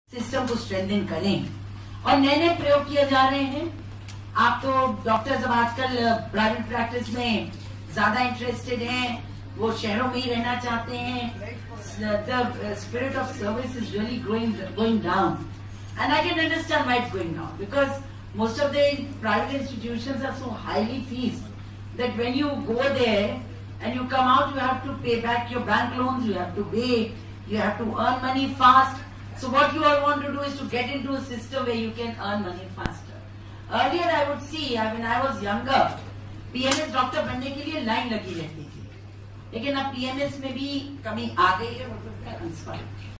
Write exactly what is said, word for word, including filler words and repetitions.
System को strengthen करें और नए नए प्रयोग किए जा रहे हैं। आप तो डॉक्टर्स अब आजकल प्राइवेट प्रैक्टिस में ज्यादा इंटरेस्टेड हैं, वो शहरों में ही रहना चाहते हैं। The spirit of service is really going going down and I can understand why it's going down because most of the private institutions are so highly feesed that when you go there and you come out, you have to pay back your bank loans, you have to pay, you have to earn money fast. So what you all want to do is to get into a system where you can earn money faster. Earlier I would see, I mean I was younger, P M S doctor बनने के लिए line लगी रहती थी, लेकिन अब P M S में भी कमी आ गई है।